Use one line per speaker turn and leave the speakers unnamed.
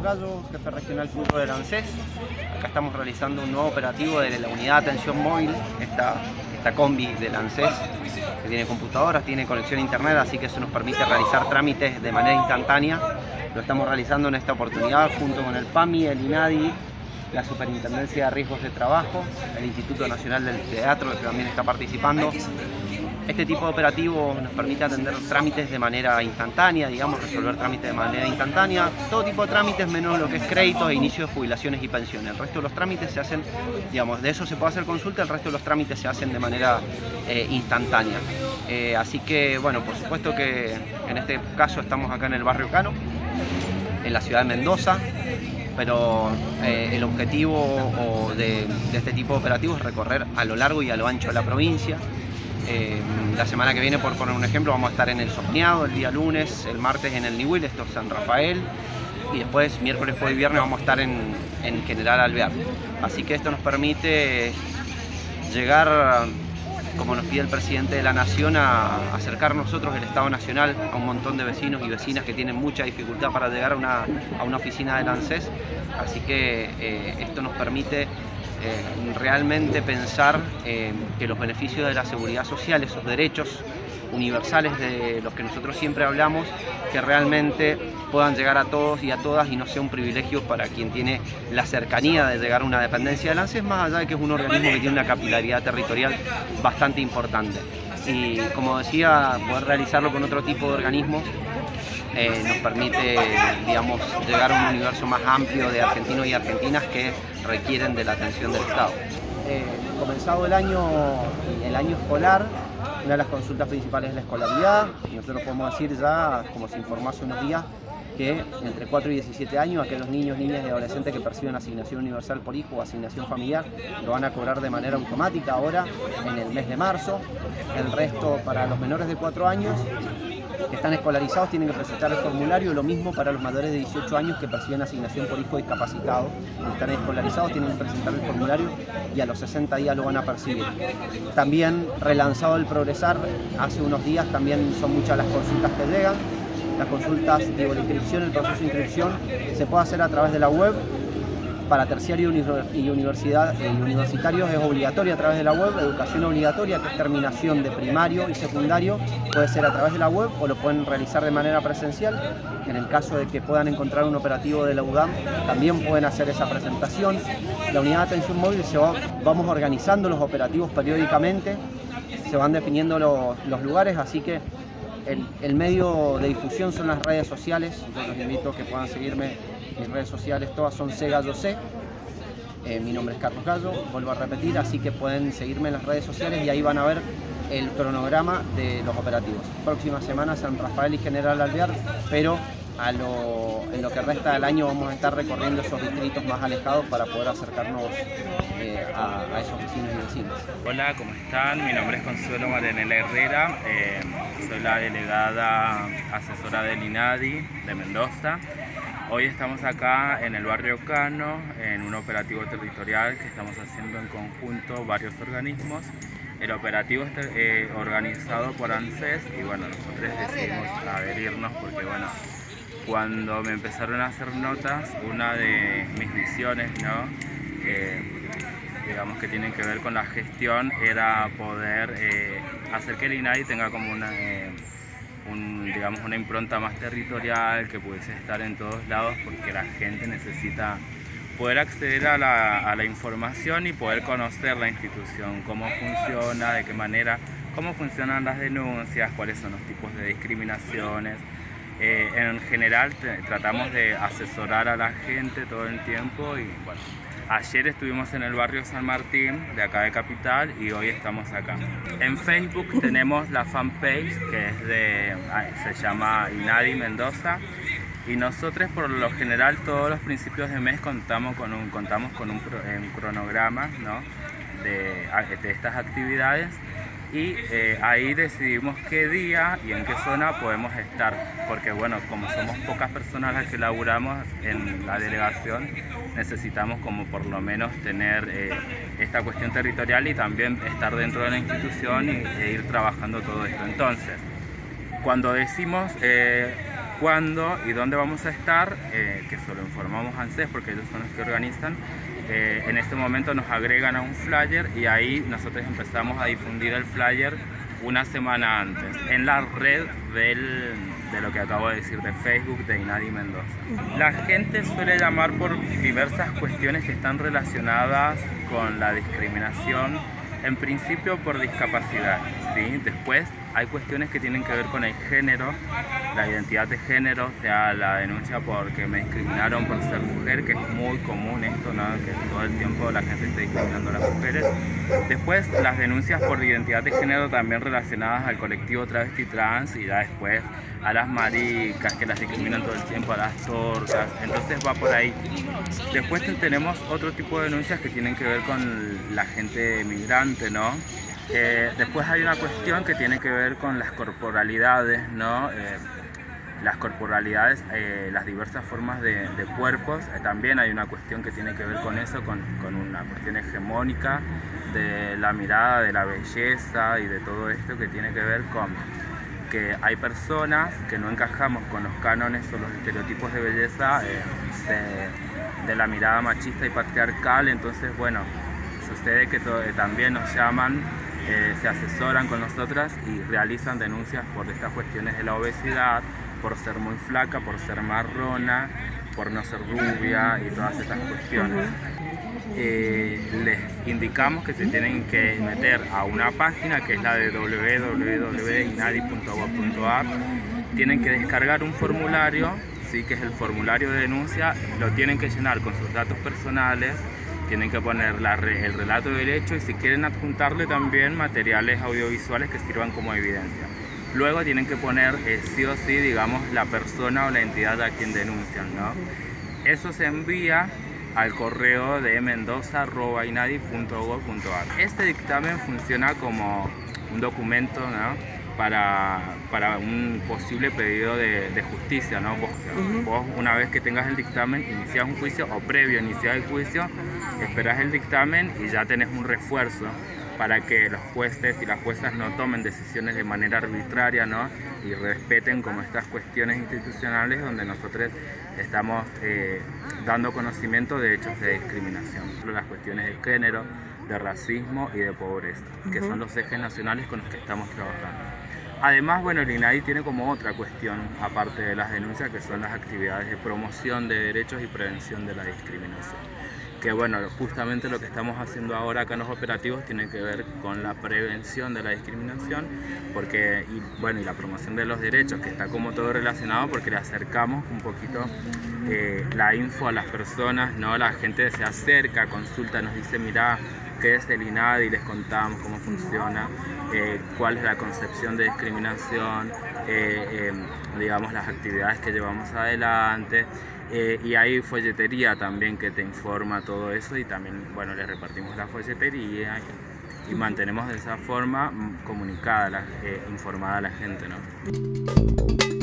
Gallo, jefe regional punto del ANSES. Acá estamos realizando un nuevo operativo de la unidad de atención móvil, esta combi del ANSES, que tiene computadoras, tiene conexión a internet, así que eso nos permite realizar trámites de manera instantánea. Lo estamos realizando en esta oportunidad junto con el PAMI, el INADI, la Superintendencia de Riesgos de Trabajo, el Instituto Nacional del Teatro, que también está participando. Este tipo de operativo nos permite atender trámites de manera instantánea, digamos, resolver trámites de manera instantánea, todo tipo de trámites menos lo que es créditos e inicio de jubilaciones y pensiones. El resto de los trámites se hacen, digamos, de eso se puede hacer consulta, el resto de los trámites se hacen de manera instantánea. Así que, bueno, por supuesto que en este caso estamos acá en el barrio Cano, en la ciudad de Mendoza, pero el objetivo de este tipo de operativos es recorrer a lo largo y a lo ancho de la provincia. La semana que viene, por poner un ejemplo, vamos a estar en el Sosneado el día lunes, el martes en el Niwil, esto es San Rafael, y después miércoles, jueves y viernes vamos a estar en General Alvear. Así que esto nos permite llegar, como nos pide el presidente de la Nación, a acercar nosotros, el Estado Nacional, a un montón de vecinos y vecinas que tienen mucha dificultad para llegar a una oficina del ANSES. Así que esto nos permite realmente pensar que los beneficios de la seguridad social, esos derechos universales de los que nosotros siempre hablamos, que realmente puedan llegar a todos y a todas y no sea un privilegio para quien tiene la cercanía de llegar a una dependencia del ANSES, más allá de que es un organismo que tiene una capilaridad territorial bastante importante. Y como decía, poder realizarlo con otro tipo de organismos nos permite, digamos, llegar a un universo más amplio de argentinos y argentinas que requieren de la atención del Estado. Comenzado el año escolar, una de las consultas principales es la escolaridad. Nosotros podemos decir ya, como se informó hace unos días, que entre 4 y 17 años aquellos niños, niñas y adolescentes que perciben asignación universal por hijo o asignación familiar lo van a cobrar de manera automática ahora en el mes de marzo. El resto, para los menores de 4 años que están escolarizados, tienen que presentar el formulario. Lo mismo para los mayores de 18 años que perciben asignación por hijo discapacitado, que están escolarizados, tienen que presentar el formulario y a los 60 días lo van a percibir. También relanzado el Progresar, hace unos días también son muchas las consultas que llegan. Las consultas, digo, la inscripción, el proceso de inscripción se puede hacer a través de la web. Para terciario y universitarios es obligatoria a través de la web. Educación obligatoria, que es terminación de primario y secundario, puede ser a través de la web o lo pueden realizar de manera presencial. En el caso de que puedan encontrar un operativo de la UDAM, también pueden hacer esa presentación. La unidad de atención móvil vamos organizando los operativos periódicamente, se van definiendo los lugares, así que el medio de difusión son las redes sociales. Yo los invito a que puedan seguirme. Mis redes sociales todas son CGalloC. Mi nombre es Carlos Gallo, vuelvo a repetir, así que pueden seguirme en las redes sociales y ahí van a ver el cronograma de los operativos. Próxima semana San Rafael y General Alvear, pero en lo que resta del año vamos a estar recorriendo esos distritos más alejados para poder acercarnos a esos vecinos y vecinas.
Hola, ¿cómo están? Mi nombre es Consuelo Marianela Herrera, soy la delegada asesora del INADI de Mendoza. Hoy estamos acá en el barrio Cano, en un operativo territorial que estamos haciendo en conjunto varios organismos. El operativo está organizado por ANSES y bueno, nosotros decidimos adherirnos porque bueno, cuando me empezaron a hacer notas, una de mis visiones, ¿no? Digamos que tienen que ver con la gestión, era poder hacer que el INADI tenga como digamos, una impronta más territorial, que pudiese estar en todos lados, porque la gente necesita poder acceder a la información y poder conocer la institución, cómo funciona, de qué manera, cómo funcionan las denuncias, cuáles son los tipos de discriminaciones. En general tratamos de asesorar a la gente todo el tiempo y bueno, ayer estuvimos en el barrio San Martín, de acá de Capital, y hoy estamos acá. En Facebook tenemos la fanpage que se llama INADI Mendoza, y nosotros por lo general todos los principios de mes contamos con un cronograma, ¿no? de estas actividades, y ahí decidimos qué día y en qué zona podemos estar, porque bueno, como somos pocas personas las que laburamos en la delegación, necesitamos como por lo menos tener esta cuestión territorial y también estar dentro de la institución e ir trabajando todo esto. Entonces, cuando decimos cuándo y dónde vamos a estar, que solo informamos a ANSES porque ellos son los que organizan. En este momento nos agregan a un flyer y ahí nosotros empezamos a difundir el flyer una semana antes en la red de lo que acabo de decir, de Facebook de INADI Mendoza. La gente suele llamar por diversas cuestiones que están relacionadas con la discriminación, en principio por discapacidad, ¿sí? Después hay cuestiones que tienen que ver con el género, la identidad de género, o sea, la denuncia porque me discriminaron por ser mujer, que es muy común esto, ¿no? Que todo el tiempo la gente está discriminando a las mujeres. Después las denuncias por identidad de género también relacionadas al colectivo travesti trans, y ya después a las maricas que las discriminan todo el tiempo, a las tortas, entonces va por ahí. Después tenemos otro tipo de denuncias que tienen que ver con la gente migrante, ¿no? Después hay una cuestión que tiene que ver con las corporalidades, ¿no? Las corporalidades, las diversas formas de cuerpos, también hay una cuestión que tiene que ver con eso, con una cuestión hegemónica de la mirada de la belleza y de todo esto que tiene que ver con que hay personas que no encajamos con los cánones o los estereotipos de belleza de la mirada machista y patriarcal. Entonces, bueno, sucede que también nos llaman, se asesoran con nosotras y realizan denuncias por estas cuestiones de la obesidad, por ser muy flaca, por ser marrona, por no ser rubia y todas estas cuestiones. Les indicamos que se tienen que meter a una página que es la de www.inadi.gov.ar. Tienen que descargar un formulario, ¿sí? Que es el formulario de denuncia, lo tienen que llenar con sus datos personales, tienen que poner el relato del hecho y si quieren adjuntarle también materiales audiovisuales que sirvan como evidencia. Luego tienen que poner sí o sí, digamos, la persona o la entidad a quien denuncian, ¿no? Eso se envía al correo de mendoza@inadi.gov.ar. Este dictamen funciona como un documento, ¿no? para un posible pedido de justicia, ¿no? Vos una vez que tengas el dictamen inicias un juicio, o previo a iniciar el juicio esperás el dictamen y ya tenés un refuerzo para que los jueces y las juezas no tomen decisiones de manera arbitraria, ¿no? Y respeten como estas cuestiones institucionales donde nosotros estamos dando conocimiento de hechos de discriminación, las cuestiones de género, de racismo y de pobreza, que son los ejes nacionales con los que estamos trabajando. Además, bueno, el INADI tiene como otra cuestión, aparte de las denuncias, que son las actividades de promoción de derechos y prevención de la discriminación. Que bueno, justamente lo que estamos haciendo ahora acá en los operativos tiene que ver con la prevención de la discriminación, y la promoción de los derechos, que está como todo relacionado porque le acercamos un poquito la info a las personas, ¿no? La gente se acerca, consulta, nos dice, mirá, ¿qué es el INADI? Les contamos cómo funciona, cuál es la concepción de discriminación, digamos, las actividades que llevamos adelante. Y hay folletería también que te informa todo eso, y también, bueno, les repartimos la folletería y mantenemos de esa forma comunicada, informada a la gente, ¿no?